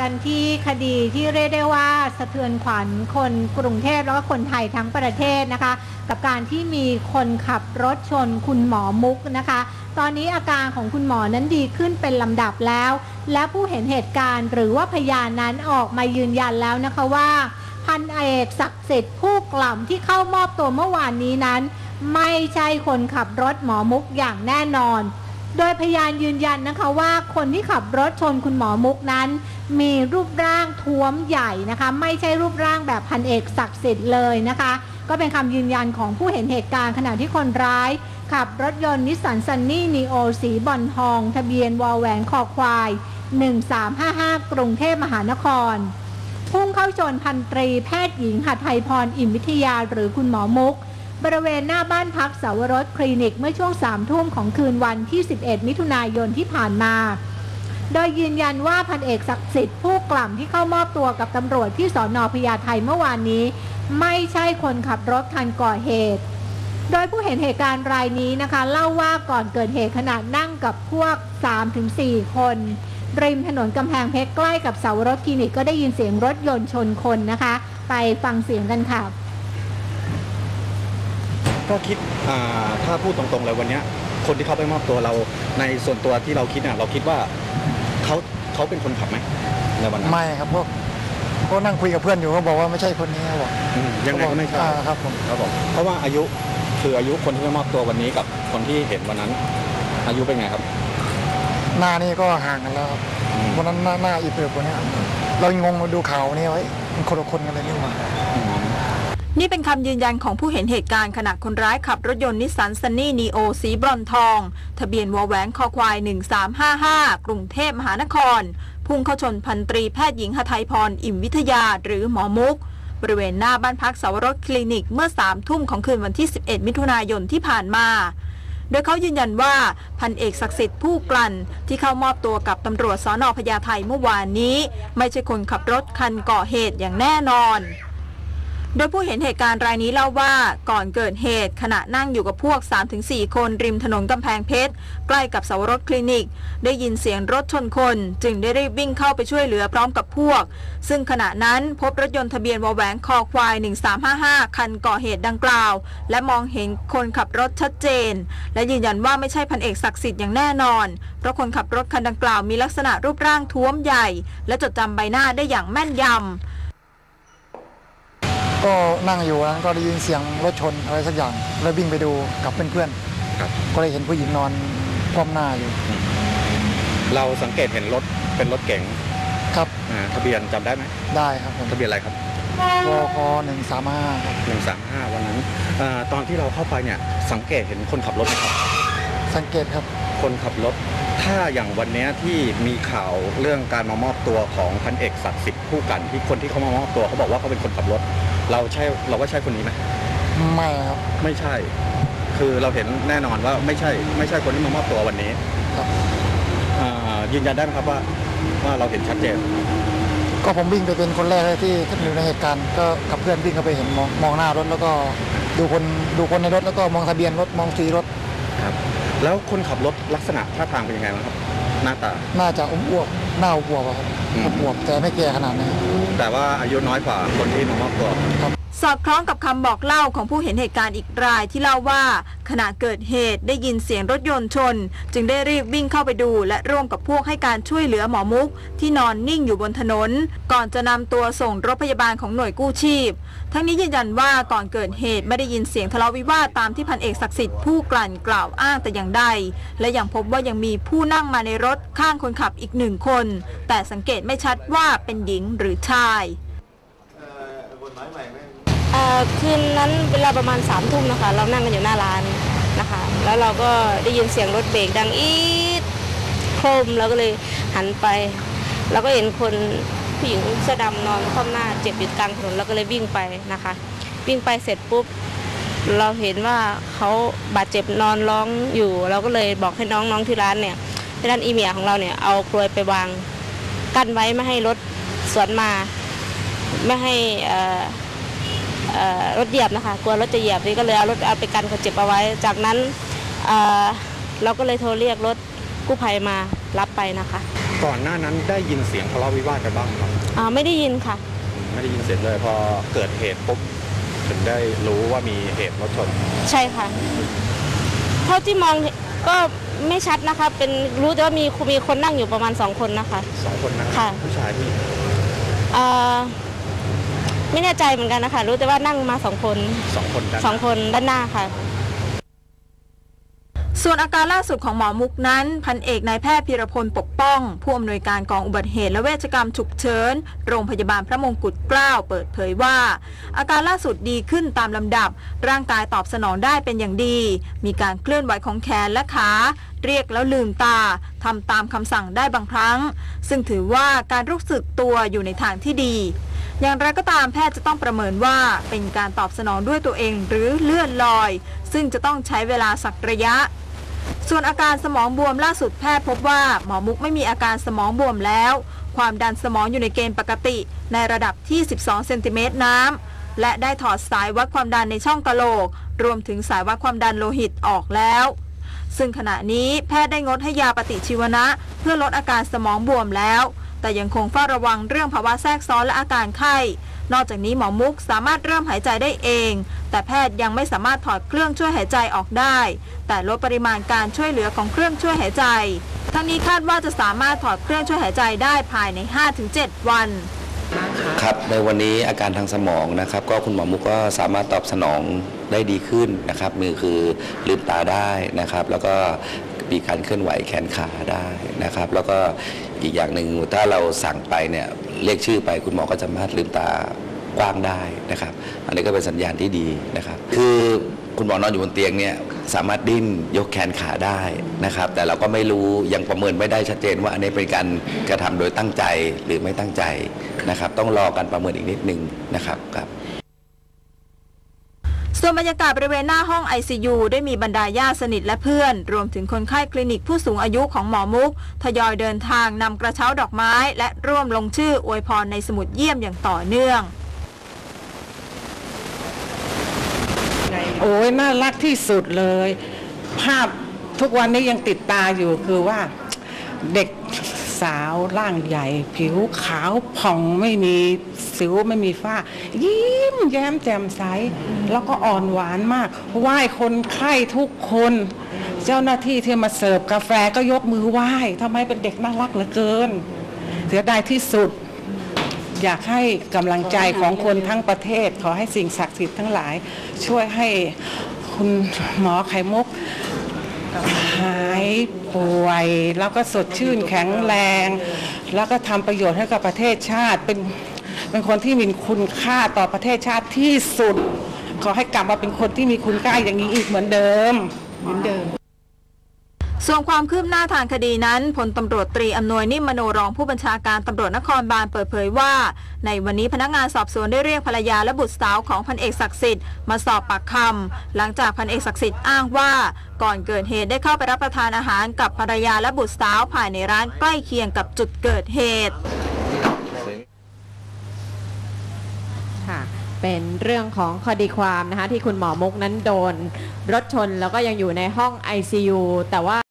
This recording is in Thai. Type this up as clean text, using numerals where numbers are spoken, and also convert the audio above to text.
กันที่คดีที่เรียกได้ว่าสะเทือนขวัญคนกรุงเทพแล้วก็คนไทยทั้งประเทศนะคะกับการที่มีคนขับรถชนคุณหมอมุกนะคะตอนนี้อาการของคุณหมอนั้นดีขึ้นเป็นลำดับแล้วและผู้เห็นเหตุการณ์หรือว่าพยานนั้นออกมายืนยันแล้วนะคะว่าพันเอกศักดิ์สิทธิ์ผู้กล่ำที่เข้ามอบตัวเมื่อวานนี้นั้นไม่ใช่คนขับรถหมอมุกอย่างแน่นอนโดยพยานยืนยันนะคะว่าคนที่ขับรถชนคุณหมอมุกนั้นมีรูปร่างท้วมใหญ่นะคะไม่ใช่รูปร่างแบบพันเอกศักดิ์สิทธิ์เลยนะคะก็เป็นคำยืนยันของผู้เห็นเหตุการณ์ขณะที่คนร้ายขับรถยนต์นิสสันซันนี่นีโอสีบอลทองทะเบียนวแหวนคอควาย1355กรุงเทพมหานครพุ่งเข้าชนพันตรีแพทย์หญิงหัตถ์ไทยพรอิ่มวิทยาหรือคุณหมอมุกบริเวณหน้าบ้านพักเสาวรสคลินิกเมื่อช่วง3 ทุ่มของคืนวันที่11มิถุนายนที่ผ่านมาโดยยืนยันว่าพันเอกศักดิ์สิทธิ์ผู้กล่ำที่เข้ามอบตัวกับตำรวจที่สน.พญาไทเมื่อวานนี้ไม่ใช่คนขับรถคันก่อเหตุโดยผู้เห็นเหตุการณ์รายนี้นะคะเล่าว่าก่อนเกิดเหตุขณะนั่งกับพวก 3-4 คนริมถนนกำแพงเพชรใกล้กับเสาวรสคลินิกก็ได้ยินเสียงรถยนต์ชนคนนะคะไปฟังเสียงกันค่ะก็คิดถ้าพูดตรงๆเลยวันนี้คนที่เขาไปมอบตัวเราในส่วนตัวที่เราคิดเราคิดว่าเขาเป็นคนขับไหมในวันนั้นไม่ครับพวกเขานั่งคุยกับเพื่อนอยู่เขาบอกว่าไม่ใช่คนนี้เขาบอกยังไงก็ไม่ใช่ครับผมเพราะว่าอายุคนที่ไปมอบตัววันนี้กับคนที่เห็นวันนั้นอายุเป็นไงครับหน้านี่ก็ห่างกันแล้วครับวันนั้นหน้าอีเปิดกว่านี้เรางงดูข่าวนี้ไว้มันคนละคนกันเลยนี่หว่านี่เป็นคำยืนยันของผู้เห็นเหตุการณ์ขณะคนร้ายขับรถยนต์นิสสันซันนี่นีโอสีบรอนทองทะเบียนวแหวนคอควาย1355กรุงเทพมหานครพุ่งเข้าชนพันตรีแพทย์หญิงหัตถ์ไทยพรอิ่มวิทยาหรือหมอมุกบริเวณหน้าบ้านพักเสาวรสคลินิกเมื่อ3 ทุ่มของคืนวันที่11มิถุนายนที่ผ่านมาโดยเขายืนยันว่าพันเอกศักดิ์สิทธิ์ผู้กลั่นที่เข้ามอบตัวกับตำรวจสน.พญาไทเมื่อวานนี้ไม่ใช่คนขับรถคันก่อเหตุอย่างแน่นอนโดยผู้เห็นเหตุการณ์รายนี้เล่าว่าก่อนเกิดเหตุขณะนั่งอยู่กับพวก 3-4 คนริมถนนกำแพงเพชรใกล้กับเสาวรสคลินิกได้ยินเสียงรถชนคนจึงได้รีบวิ่งเข้าไปช่วยเหลือพร้อมกับพวกซึ่งขณะนั้นพบรถยนต์ทะเบียนวแหวนคอควาย1355คันก่อเหตุดังกล่าวและมองเห็นคนขับรถชัดเจนและยืนยันว่าไม่ใช่พันเอกศักดิ์สิทธิ์อย่างแน่นอนเพราะคนขับรถคันดังกล่าวมีลักษณะรูปร่างท้วมใหญ่และจดจำใบหน้าได้อย่างแม่นยำก็นั่งอยู่นั้นก็ได้ยินเสียงรถชนอะไรสักอย่างแล้ววิ่งไปดูกับเพื่อนๆก็เลยเห็นผู้หญิงนอนคว่ำหน้าอยู่เราสังเกตเห็นรถเป็นรถเก๋งครับทะเบียนจำได้ไหมได้ครับผมทะเบียนอะไรครับวค135ครับ 135วันนั้นตอนที่เราเข้าไปเนี่ยสังเกตเห็นคนขับรถไหมครับสังเกตครับคนขับรถถ้าอย่างวันนี้ที่มีข่าวเรื่องการมามอบตัวของพันเอกศักดิ์สิทธิ์ผู้กันที่คนที่เขามามอบตัวเขาบอกว่าเขาเป็นคนขับรถเราว่าใช่คนนี้ไหมไม่ครับไม่ใช่คือเราเห็นแน่นอนว่าไม่ใช่คนที่มามอบตัววันนี้ครับยืนยันได้ไหมครับว่าเราเห็นชัดเจนก็ผมวิ่งไปเป็นคนแรกที่อยู่ในเหตุการณ์ก็กับเพื่อนวิ่งเข้าไปเห็นมองหน้ารถแล้วก็ดูคนในรถแล้วก็มองทะเบียนรถมองสีรถครับแล้วคนขับรถลักษณะท่าทางเป็นยังไงบ้างครับหน้าตาน่าจะอ้วกหน้าอวบครับอวบแต่ไม่แก่ขนาดนี้แต่ว่าอายุน้อยกว่าคนที่มามอบตัวสอดคล้องกับคำบอกเล่าของผู้เห็นเหตุการณ์อีกรายที่เล่าว่าขณะเกิดเหตุได้ยินเสียงรถยนต์ชนจึงได้รีบวิ่งเข้าไปดูและร่วมกับพวกให้การช่วยเหลือหมอมุกที่นอนนิ่งอยู่บนถนนก่อนจะนำตัวส่งรถพยาบาลของหน่วยกู้ชีพทั้งนี้ยืนยันว่าก่อนเกิดเหตุไม่ได้ยินเสียงทะเลาะวิวาทตามที่พันเอกศักดิ์สิทธิ์ผู้กลั่นกล่าวอ้างแต่อย่างใดและยังพบว่ายังมีผู้นั่งมาในรถข้างคนขับอีก1 คนแต่สังเกตไม่ชัดว่าเป็นหญิงหรือชายคืนนั้นเวลาประมาณ3 ทุ่มนะคะเรานั่งกันอยู่หน้าร้านนะคะแล้วเราก็ได้ยินเสียงรถเบรกดังอี๊ดโครมเราก็เลยหันไปเราก็เห็นคนผู้หญิงเสื้อดำนอนคว่ำหน้าเจ็บอยู่กลางถนนเราก็เลยวิ่งไปนะคะวิ่งไปเสร็จปุ๊บเราเห็นว่าเขาบาดเจ็บนอนร้องอยู่เราก็เลยบอกให้น้องที่ร้านเนี่ยที่ร้านอีเมียของเราเนี่ยเอากลวยไปวางกั้นไว้ไม่ให้รถสวนมาไม่ให้รถเหยียบนะคะกลัวรถจะเหยียบนี่ก็เลยเอารถเอาไปกันคนเจ็บเอาไว้จากนั้นเราก็เลยโทรเรียกรถกู้ภัยมารับไปนะคะก่อนหน้านั้นได้ยินเสียงทะเลาะวิวาทกันบ้างครับไม่ได้ยินค่ะไม่ได้ยินเสียงเลยพอเกิดเหตุปุ๊บถึงได้รู้ว่ามีเหตุรถชนใช่ค่ะเท่าที่มองก็ไม่ชัดนะคะเป็นรู้แต่ว่ามีคนนั่งอยู่ประมาณ2 คนนะคะ 2 คนนะค่ะผู้ชายผู้หญิงไม่แน่ใจเหมือนกันนะคะรู้แต่ว่านั่งมา2 คน 2 คนกัน 2 คนด้านหน้าค่ะส่วนอาการล่าสุดของหมอมุกนั้นพันเอกนายแพทย์พีรพลปกป้องผู้อำนวยการกองอุบัติเหตุและเวชกรรมฉุกเฉินโรงพยาบาลพระมงกุฎเกล้าเปิดเผยว่าอาการล่าสุดดีขึ้นตามลำดับร่างกายตอบสนองได้เป็นอย่างดีมีการเคลื่อนไหวของแขนและขาเรียกแล้วลืมตาทำตามคำสั่งได้บางครั้งซึ่งถือว่าการรู้สึกตัวอยู่ในทางที่ดีอย่างไรก็ตามแพทย์จะต้องประเมินว่าเป็นการตอบสนองด้วยตัวเองหรือเลื่อนลอยซึ่งจะต้องใช้เวลาสักระยะส่วนอาการสมองบวมล่าสุดแพทย์พบว่าหมอมุกไม่มีอาการสมองบวมแล้วความดันสมองอยู่ในเกณฑ์ปกติในระดับที่12 เซนติเมตรน้ำและได้ถอดสายวัดความดันในช่องกะโหลกรวมถึงสายวัดความดันโลหิตออกแล้วซึ่งขณะนี้แพทย์ได้งดให้ยาปฏิชีวนะเพื่อลดอาการสมองบวมแล้วแต่ยังคงเฝ้าระวังเรื่องภาวะแทรกซ้อนและอาการไข้นอกจากนี้หมอมุกสามารถเริ่มหายใจได้เองแต่แพทย์ยังไม่สามารถถอดเครื่องช่วยหายใจออกได้แต่ลดปริมาณการช่วยเหลือของเครื่องช่วยหายใจทั้งนี้คาดว่าจะสามารถถอดเครื่องช่วยหายใจได้ภายใน 5-7 วันครับในวันนี้อาการทางสมองนะครับก็คุณหมอมุกก็สามารถตอบสนองได้ดีขึ้นนะครับมือคือลืมตาได้นะครับแล้วก็มีการเคลื่อนไหวแขนขาได้นะครับแล้วก็อีกอย่างหนึ่งถ้าเราสั่งไปเนี่ยเรียกชื่อไปคุณหมอก็จะสามารถลืมตากว้างได้นะครับอันนี้ก็เป็นสัญญาณที่ดีนะครับคือคุณหมอนอนอยู่บนเตียงเนี่ยสามารถดิ้นยกแขนขาได้นะครับแต่เราก็ไม่รู้ยังประเมินไม่ได้ชัดเจนว่าอันนี้เป็นการกระทำโดยตั้งใจหรือไม่ตั้งใจนะครับต้องรอการประเมินอีกนิดนึงนะครับส่วนบรรยากาศบริเวณหน้าห้อง ICU ได้มีบรรดาญาติสนิทและเพื่อนรวมถึงคนไข้คลินิกผู้สูงอายุของหมอมุกทยอยเดินทางนำกระเช้าดอกไม้และร่วมลงชื่ออวยพรในสมุดเยี่ยมอย่างต่อเนื่องโอ้ยน่ารักที่สุดเลยภาพทุกวันนี้ยังติดตาอยู่คือว่าเด็กสาวร่างใหญ่ผิวขาวผ่องไม่มีสิวไม่มีฝ้ายิ้มแย้มแจ่มใสแล้วก็อ่อนหวานมากไหว้คนไข้ทุกคนเจ้าหน้าที่ที่มาเสิร์ฟกาแฟก็ยกมือไหว้ทำไมเป็นเด็กน่ารักเหลือเกินเสียดายที่สุดอยากให้กำลังใจของคนทั้งประเทศขอให้สิ่งศักดิ์สิทธิ์ทั้งหลายช่วยให้คุณหมอไข่มุกหายป่วยแล้วก็สดชื่นแข็งแรงแล้วก็ทำประโยชน์ให้กับประเทศชาติเป็นคนที่มีคุณค่าต่อประเทศชาติที่สุดขอให้กลับมาเป็นคนที่มีคุณค่าอย่างนี้อีกเหมือนเดิมส่วนความคืบหน้าทางคดีนั้นพลตำรวจตรีอำนวยนิ่มมโนรองผู้บัญชาการตำรวจนครบาลเปิดเผยว่าในวันนี้พนักงานสอบสวนได้เรียกภรรยาและบุตรสาวของพันเอกศักดิ์สิทธิ์มาสอบปากคำหลังจากพันเอกศักดิ์สิทธิ์อ้างว่าก่อนเกิดเหตุได้เข้าไปรับประทานอาหารกับภรรยาและบุตรสาวภายในร้านใกล้เคียงกับจุดเกิดเหตุค่ะเป็นเรื่องของคดีความนะคะที่คุณหมอมุกนั้นโดนรถชนแล้วก็ยังอยู่ในห้อง ICU แต่ว่า